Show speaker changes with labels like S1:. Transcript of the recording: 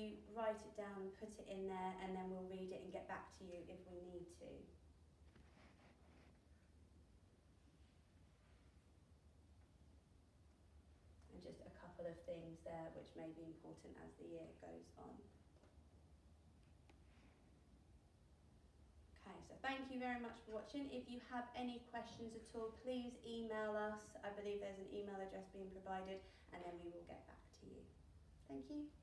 S1: to write it down and put it in there, and then we'll read it and get back to you if we need to. And just a couple of things there which may be important as the year goes on. Okay, so thank you very much for watching. If you have any questions at all, please email us. I believe there's an email address being provided, and then we will get back to you. Thank you.